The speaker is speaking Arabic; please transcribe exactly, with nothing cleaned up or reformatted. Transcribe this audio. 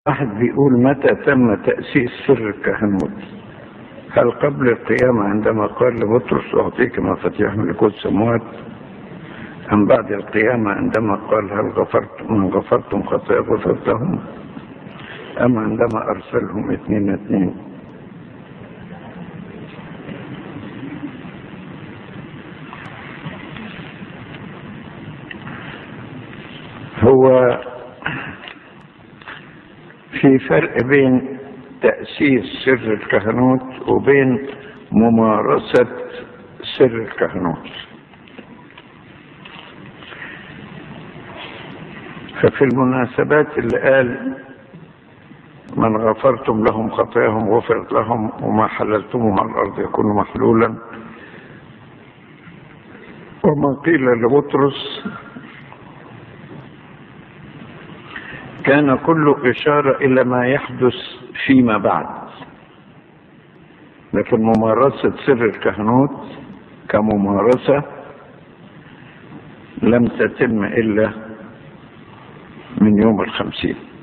واحد بيقول: متى تم تأسيس سر الكهنوت؟ هل قبل القيامة عندما قال لبطرس: أعطيك مفاتيح ملكوت السماوات، أم بعد القيامة عندما قال: هل غفرت من غفرتم خطايا غفرتهم، أم عندما أرسلهم اثنين اثنين؟ هو في فرق بين تأسيس سر الكهنوت وبين ممارسة سر الكهنوت. ففي المناسبات اللي قال: من غفرتم لهم خطاياهم غفرت لهم، وما حللتموه على الأرض يكون محلولا، وما قيل لبطرس كان كله إشارة إلى ما يحدث فيما بعد. لكن ممارسة سر الكهنوت كممارسة لم تتم إلا من يوم الخمسين.